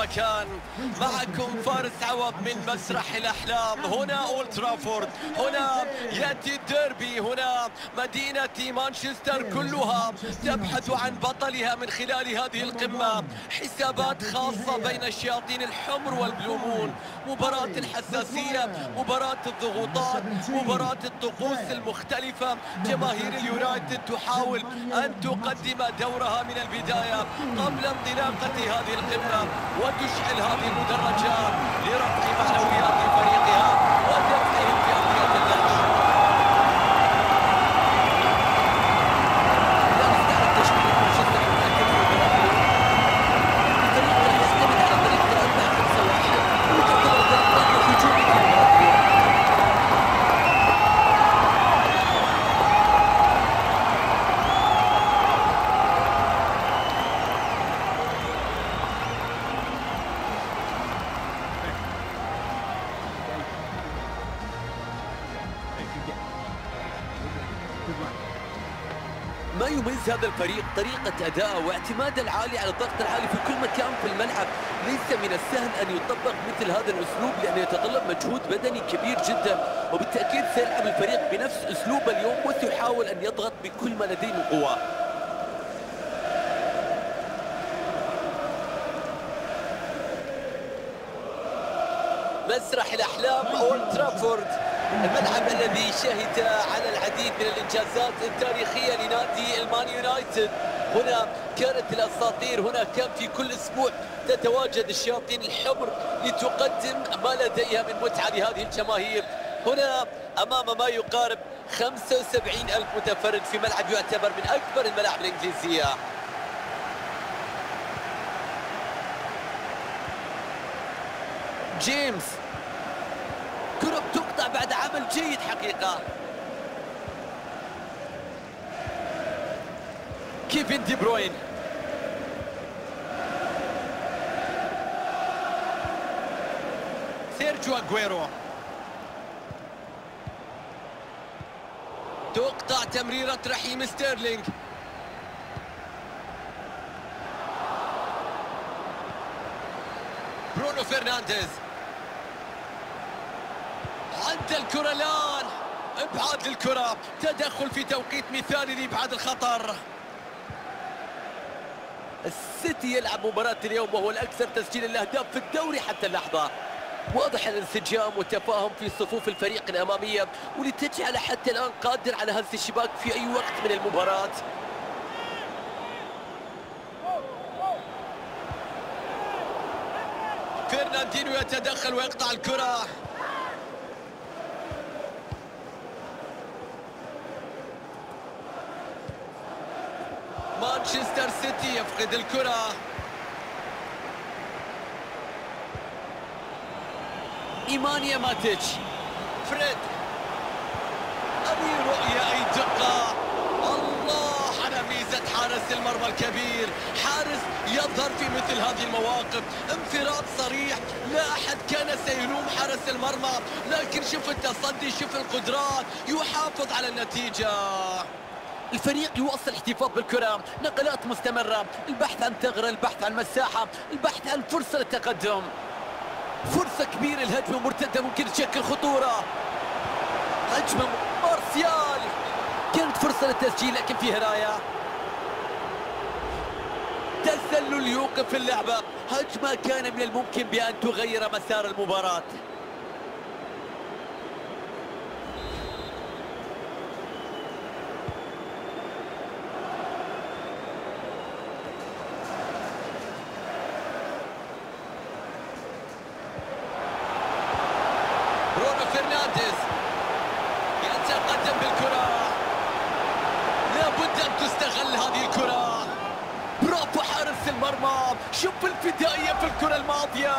مكان. معكم فارس عوض من مسرح الأحلام هنا أولد ترافورد. هنا يأتي الديربي، هنا مدينة مانشستر كلها تبحث عن بطلها من خلال هذه القمة. حسابات خاصة بين الشياطين الحمر والبلومون، مباراة الحساسية، مباراة الضغوطات، مباراة الطقوس المختلفة. جماهير اليونايتد تحاول أن تقدم دورها من البداية قبل انطلاقة هذه القمة وتشعل هذه المدرجات لرفع معنويات فريقها ودفعهم في أرضية اللعب. لا نستعرض تشكيلة مانشستر يونايتد في المباراة. الفريق راح يعتمد على طريقة 4-5-1 وتعتبر ذلك هجومي في المباراة. ما يميز هذا الفريق طريقة أداءه واعتماده العالي على الضغط العالي في كل مكان في الملعب. ليس من السهل أن يطبق مثل هذا الأسلوب لأنه يتطلب مجهود بدني كبير جدا، وبالتأكيد سيلعب الفريق بنفس أسلوبه اليوم وسيحاول أن يضغط بكل ما لديه من قوة. مسرح الأحلام أولد ترافورد، الملعب الذي شهد على العديد من الإنجازات التاريخية لنادي المان يونايتد. هنا كانت الأساطير، هنا كان في كل أسبوع تتواجد الشياطين الحمر لتقدم ما لديها من متعة لهذه الجماهير. هنا أمام ما يقارب 75,000 متفرج في ملعب يعتبر من أكبر الملاعب الإنجليزية. جيمس، كرة تقطع بعد عمل جيد حقيقة. كيفن دي بروين، سيرجيو أغويرو، تقطع تمريرة رحيم ستيرلينج. برونو فرنانديز، عند الكرة الآن، ابعاد للكرة، تدخل في توقيت مثالي لإبعاد الخطر. السيتي يلعب مباراة اليوم وهو الأكثر تسجيل الأهداف في الدوري حتى اللحظة. واضح الانسجام والتفاهم في صفوف الفريق الأمامية ولتجعل حتى الآن قادر على هز الشباك في أي وقت من المباراة. فرناندينو يتدخل ويقطع الكرة. مانشستر سيتي يفقد الكرة. إيمانيا ماتيتش، فريد، أي رؤية، أي دقة. الله على ميزة حارس المرمى الكبير، حارس يظهر في مثل هذه المواقف. انفراد صريح، لا أحد كان سيلوم حارس المرمى، لكن شوف التصدي، شوف القدرات، يحافظ على النتيجة. الفريق يواصل الاحتفاظ بالكرة، نقلات مستمرة، البحث عن ثغرة، البحث عن مساحة، البحث عن فرصة للتقدم. فرصة كبيرة، الهجمة مرتدة ممكن تشكل خطورة. هجمة مارسيال، كانت فرصة للتسجيل لكن فيها راية. تسلل يوقف اللعبة، هجمة كان من الممكن بأن تغير مسار المباراة. برونو فرنانديز يتقدم بالكرة، لابد أن تستغل هذه الكرة. برافو حارس المرمى، شوف الفدائية في الكرة الماضية.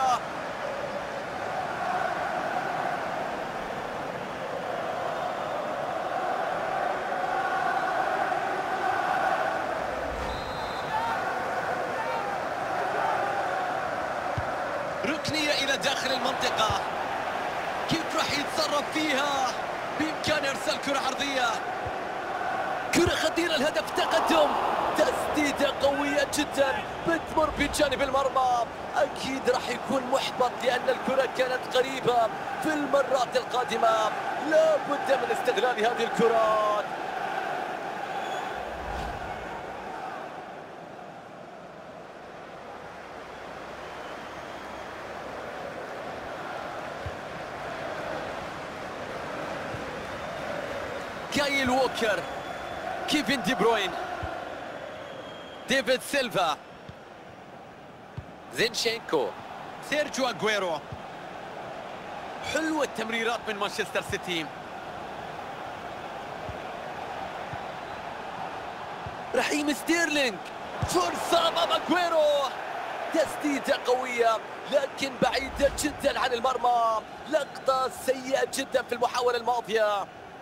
ركنية إلى داخل المنطقة، كيف راح يتصرف فيها؟ بإمكانه إرسال كرة عرضية، كرة خطيرة، الهدف تقدم. تسديدة قوية جدا بتمر بجانب المرمى. أكيد راح يكون محبط لأن الكرة كانت قريبة. في المرات القادمة لا بد من استغلال هذه الكرات. كايل ووكر، كيفن دي بروين، ديفيد سيلفا، زينشينكو، سيرجيو أغويرو. حلوة التمريرات من مانشستر سيتي. رحيم ستيرلينج، فرصة أمام أغويرو. تسديدة قوية لكن بعيدة جدا عن المرمى. لقطة سيئة جدا في المحاولة الماضية.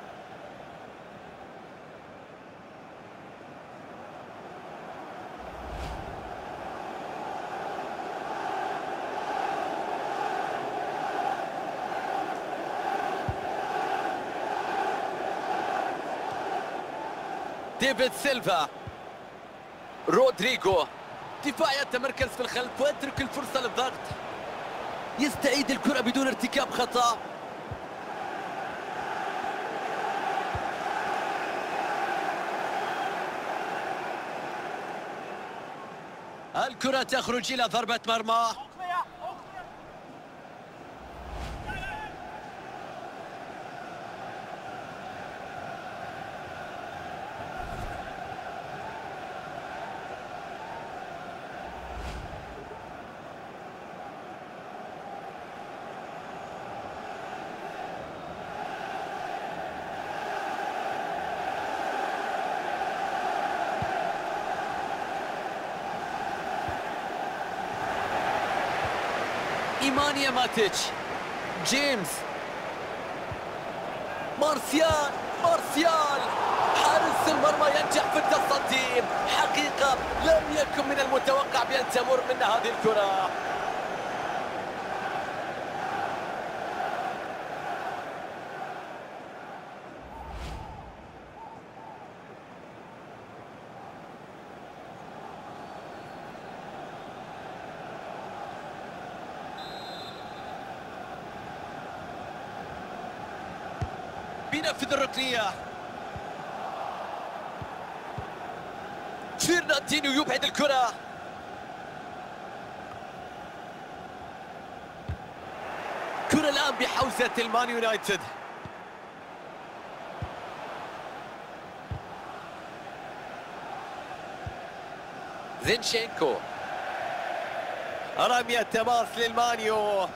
ديفيد سيلفا، رودريغو، دفاع يتمركز في الخلف ويترك الفرصة للضغط. يستعيد الكرة بدون ارتكاب خطأ. الكرة تخرج إلى ضربة مرمى. إيمانيا ماتيتش، جيمس، مارسيال. حارس المرمى ينجح في التصدي. حقيقة لم يكن من المتوقع بأن تمر منا هذه الكرة. بينفذ الركنية. فيرناندينيو يبعد الكرة. كرة الآن بحوزة المان يونايتد. زينشينكو، رمية تماس للمانيو.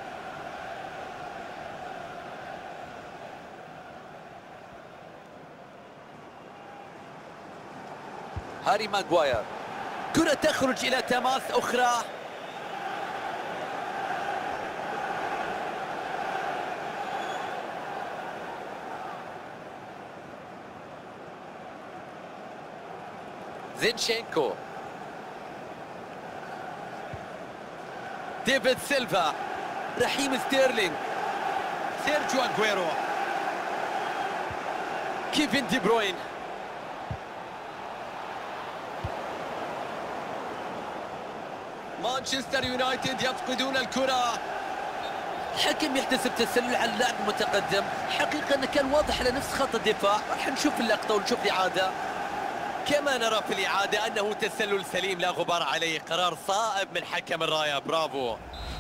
هاري ماغواير، كرة تخرج إلى تماس أخرى. زينشينكو، ديفيد سيلفا، رحيم ستيرلينج، سيرجيو أغويرو، كيفن دي بروين. مانشستر يونايتد يفقدون الكرة. الحكم يحتسب تسلل على اللاعب المتقدم. حقيقة أنه كان واضح على نفس خط الدفاع. راح نشوف اللقطة ونشوف الإعادة. كما نرى في الإعادة أنه تسلل سليم لا غبار عليه. قرار صائب من حكم الراية. برافو.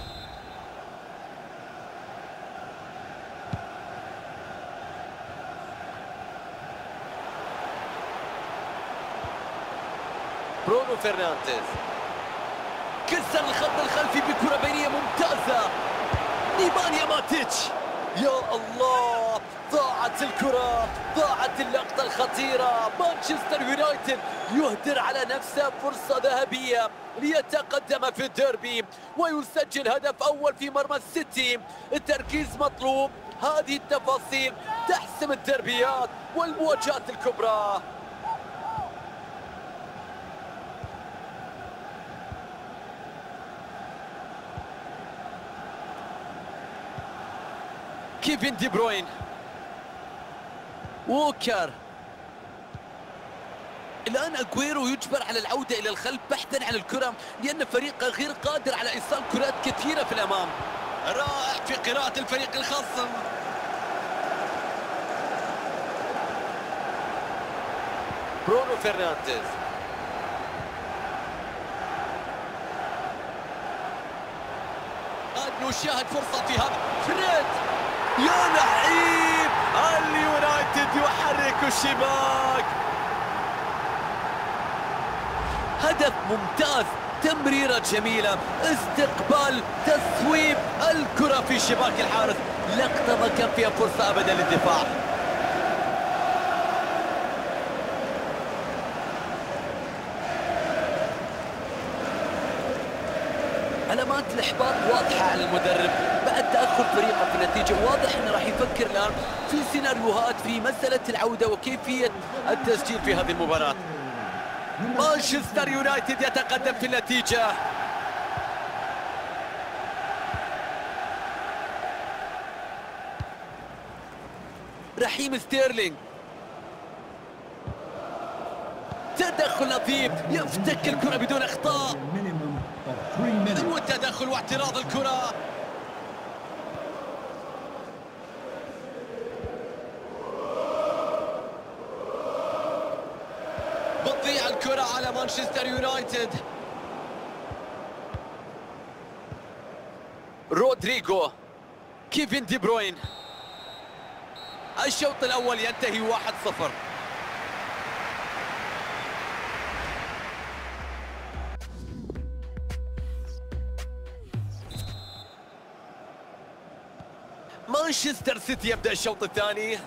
برونو فرنانديز كسر الخط الخلفي بكرة بينية ممتازة. إيمانيا ماتيتش، يا الله، ضاعت الكرة، ضاعت اللقطة الخطيرة. مانشستر يونايتد يهدر على نفسه فرصة ذهبية ليتقدم في الديربي ويسجل هدف أول في مرمى السيتي. التركيز مطلوب. هذه التفاصيل تحسم الديربيات والمواجهات الكبرى. كيفن دي بروين، ووكر، الآن أجويرو يجبر على العودة إلى الخلف بحثا عن الكرة، لأن فريقه غير قادر على إيصال كرات كثيرة في الأمام. رائع في قراءة الفريق الخصم. برونو فرنانديز، قد نشاهد فرصة في هذا. فريد، يا لعيب، اليونايتد يحرك الشباك. هدف ممتاز، تمريرة جميلة، استقبال، تسويب، الكرة في شباك الحارس. لقطة ما كان فيها فرصة أبدا للدفاع. علامات الإحباط واضحة على المدرب بعد تأخر فريقه في النتيجة. واضح أنه راح يفكر الآن في سيناريوهات في مسألة العودة وكيفية التسجيل في هذه المباراة. مانشستر يونايتد يتقدم في النتيجة. رحيم ستيرلينج، تدخل لطيف، يفتك الكرة بدون أخطاء. والتدخل واعتراض الكرة. بتضيع الكرة على مانشستر يونايتد. رودريغو، كيفن دي بروين. الشوط الأول ينتهي 1-0. مانشستر سيتي يبدأ الشوط الثاني.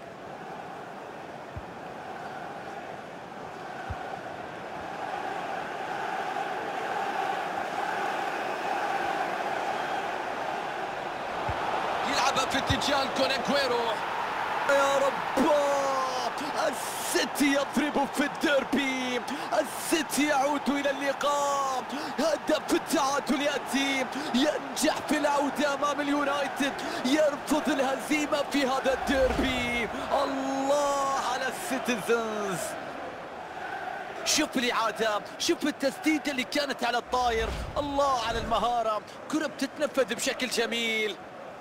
يلعبها في اتجاه كون أجويرو. يا رب، السيتي يضرب في الديربي. السيتي يعود إلى اللقاء. هدف التعادل يأتي، ينجح في العودة أمام اليونايتد، يرفض الهزيمة في هذا الديربي. الله على السيتيزنز. شوف الإعادة، شوف التسديدة اللي كانت على الطاير. الله على المهارة، كرة بتتنفذ بشكل جميل.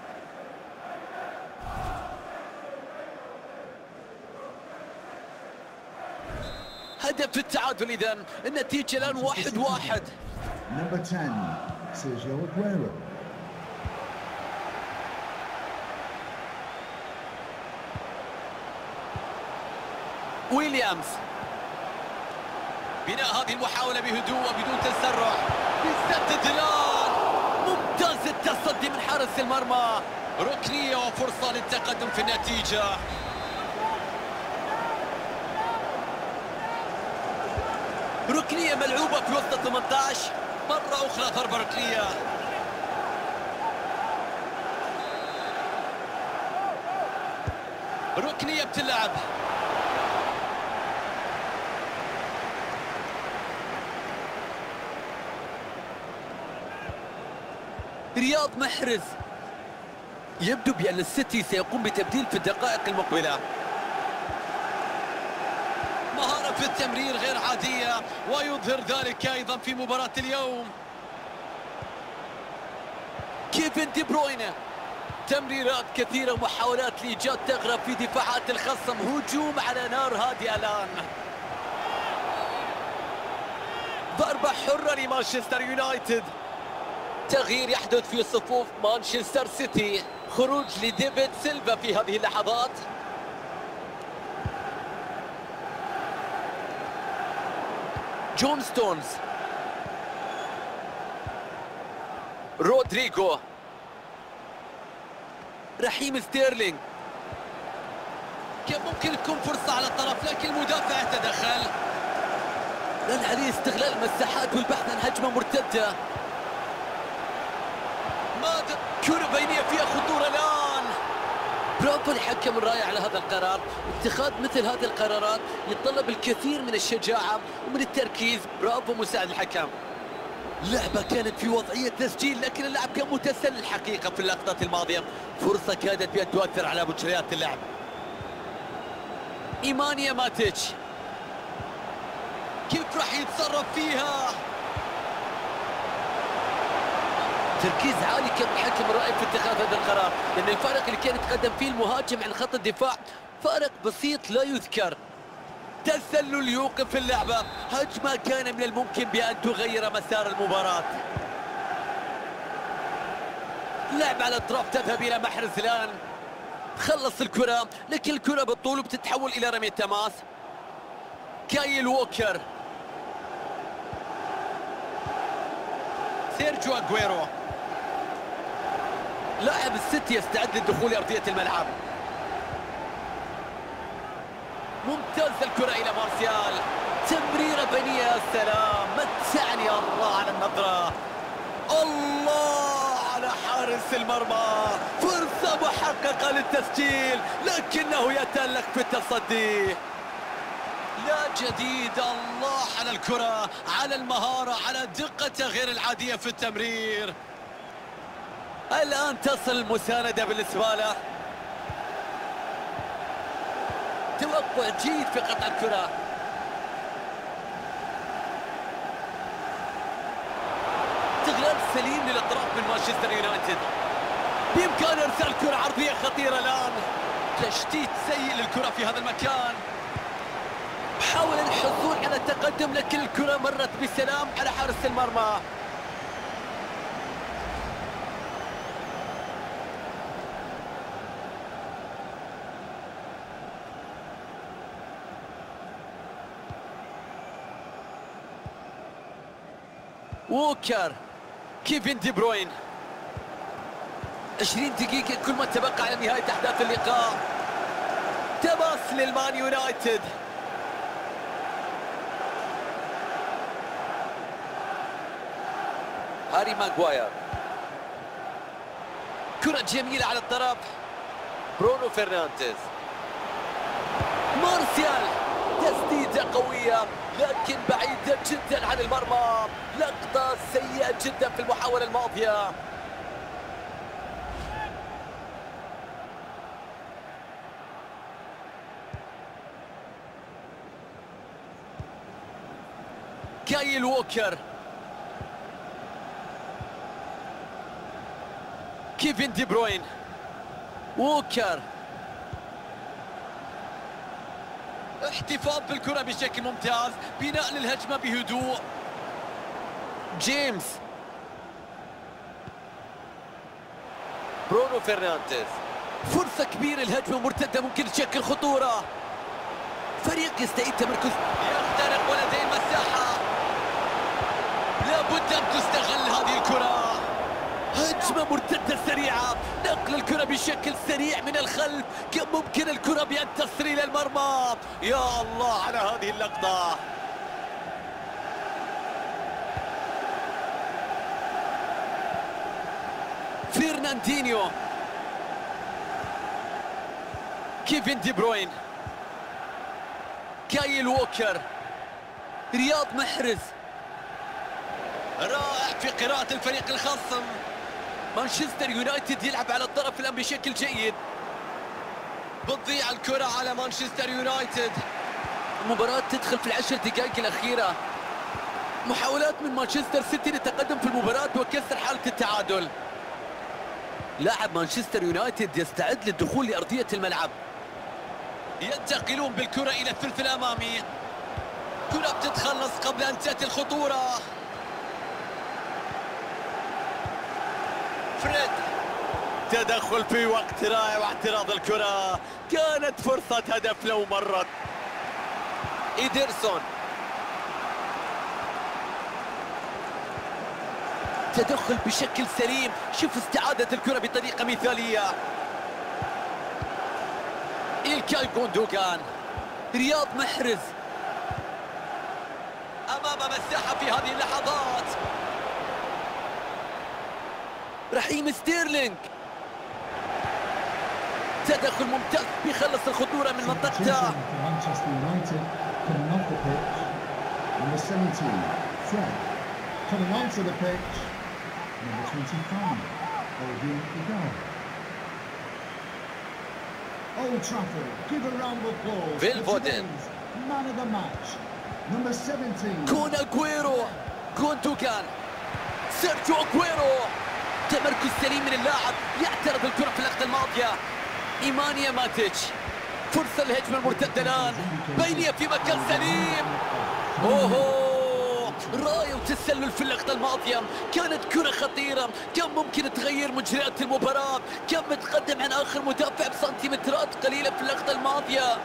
هدف التعادل. إذن النتيجة الآن 1-1. Number 10, Sergio Aguero. ويليامز، بناء هذه المحاولة بهدوء وبدون تسرع. يسدد الآن، ممتاز التصدي من حارس المرمى. ركنية وفرصة للتقدم في النتيجة. ركنية ملعوبة في وسط 18. مرة أخرى ضربة ركنية. ركنية بتلعب. رياض محرز. يبدو بأن السيتي سيقوم بتبديل في الدقائق المقبلة. مهارة في التمرير غير عادية، ويظهر ذلك أيضا في مباراة اليوم. كيفن دي بروين، تمريرات كثيرة ومحاولات لإيجاد ثغرة في دفاعات الخصم. هجوم على نار هادئة الآن. ضربة حرة لمانشستر يونايتد. تغيير يحدث في صفوف مانشستر سيتي. خروج لديفيد سيلفا في هذه اللحظات. جون ستونز، رودريغو، رحيم ستيرلينج. كان ممكن تكون فرصة على الطرف، لكن المدافع يتدخل. الآن عليه استغلال المساحات والبحث عن هجمة مرتدة. ماذا؟ كرة بينية فيها خطورة الآن. برافو الحكم الرائع على هذا القرار. اتخاذ مثل هذه القرارات يتطلب الكثير من الشجاعة ومن التركيز. برافو مساعد الحكم. اللعبة كانت في وضعية تسجيل، لكن اللاعب كان متسلل الحقيقة في اللقطات الماضية. فرصة كادت بأن تؤثر على مجريات اللعب. إيمانيا ماتيتش، كيف راح يتصرف فيها؟ تركيز عالي كان الحكم الرائد في اتخاذ هذا القرار، لأن الفارق اللي كان يتقدم فيه المهاجم عن خط الدفاع فارق بسيط لا يذكر. تسلل يوقف اللعبة، هجمة كان من الممكن بأن تغير مسار المباراة. لعب على الأطراف تذهب إلى محرز الآن، خلص الكرة، لكن الكرة بالطول بتتحول إلى رمية تماس. كايل ووكر، سيرجيو أغويرو، لاعب السيتي يستعد للدخول لأرضية الملعب. ممتاز الكرة إلى مارسيال، تمريرة بنية، سلام، متعني الله على النظرة، الله على حارس المرمى، فرصة محققة للتسجيل لكنه يتألق في التصدي. لا جديد، الله على الكرة، على المهارة، على دقته غير العادية في التمرير. الآن تصل المساندة بالنسبة له، توقع جيد في قطع الكرة. استغلال سليم للاطراف من مانشستر يونايتد، بإمكان إرسال كرة عرضية خطيرة الآن، تشتيت سيء للكرة في هذا المكان. حاول الحصول على التقدم لكن الكرة مرت بسلام على حارس المرمى. ووكر، كيفن دي بروين، 20 دقيقة كل ما تبقى على نهاية أحداث اللقاء. تماس للمان يونايتد، هاري ماغواير، كرة جميلة على الطرف، برونو فرنانديز، مارسيال، تسديدة قوية لكن بعيدة جدا عن المرمى، لقطة سيئة جدا في المحاولة الماضية. كايل ووكر، كيفن دي بروين، ووكر، احتفاظ بالكرة بشكل ممتاز، بناء للهجمة بهدوء. جيمس، برونو فرنانديز، فرصة كبيرة، الهجمة مرتدة ممكن تشكل خطورة. فريق يستعيد تمركز، يخترق ولديه مساحة، لابد أن تستغل هذه الكرة. هجمة مرتدة سريعة، نقل الكرة بشكل سريع من الخلف، كم ممكن الكرة بأن تصل إلى المرمى. يا الله على هذه اللقطة. فرناندينيو، كيفن دي بروين، كايل ووكر، رياض محرز، رائع في قراءة الفريق الخصم. مانشستر يونايتد يلعب على الطرف الآن بشكل جيد، بتضيع الكرة على مانشستر يونايتد. المباراة تدخل في العشر دقائق الأخيرة، محاولات من مانشستر سيتي للتقدم في المباراة وكسر حالة التعادل. لاعب مانشستر يونايتد يستعد للدخول لأرضية الملعب، ينتقلون بالكرة إلى الثلث الأمامي، كرة بتتخلص قبل أن تأتي الخطورة. فريد، تدخل في وقت رائع واعتراض الكرة، كانت فرصة هدف لو مرت. إيدرسون، تدخل بشكل سليم، شوف استعادة الكرة بطريقة مثالية. إلكاي غوندوغان، رياض محرز، أمام مساحة في هذه اللحظات. رحيم ستيرلينج، تدخل ممتاز بيخلص الخطورة من منطقته. Manchester United coming off the pitch. Number 17, Fred. Coming onto the pitch, number 25, Odin Igor. Old Trafford, give a round of applause. Phil for Foden. today's man of the match. Number 17. كون أغويرو، غوندوغان، سيرجيو أغويرو، تمركز سليم من اللاعب، يعترض الكرة في اللقطة الماضية. إيمانيا ماتيتش، فرصة للهجمة المرتدة الآن، بينية في مكان سليم. اوهو، راية وتسلل في اللقطة الماضية، كانت كرة خطيرة، كان ممكن تغير مجريات المباراة، كان متقدم عن آخر مدافع بسنتيمترات قليلة في اللقطة الماضية.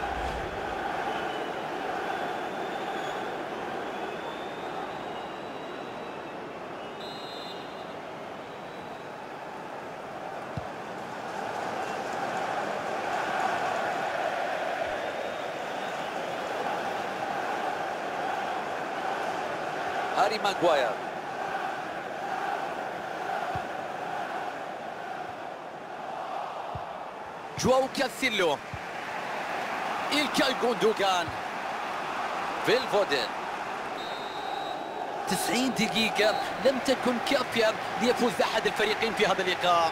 هاري ماغواير، جواو كاسيلو، إلكاي غوندوغان، فيل فودن. 90 دقيقة لم تكن كافية ليفوز أحد الفريقين في هذا اللقاء.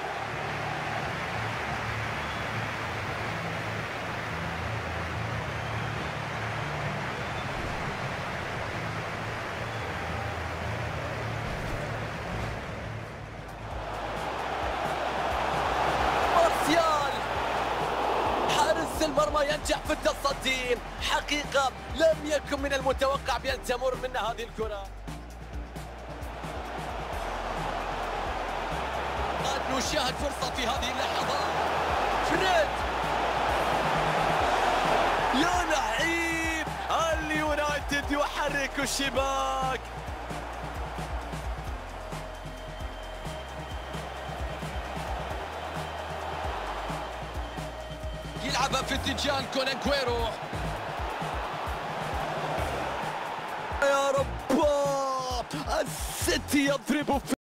حارس المرمى ينجح في التصدي، حقيقة لم يكن من المتوقع بأن تمر منا هذه الكرة. قد نشاهد فرصة في هذه اللحظات. فريد، يا لعيب، اليونايتد يحرك الشباك. يلعبها في اتجاه كون أغويرو. يا رب، السيتي يضرب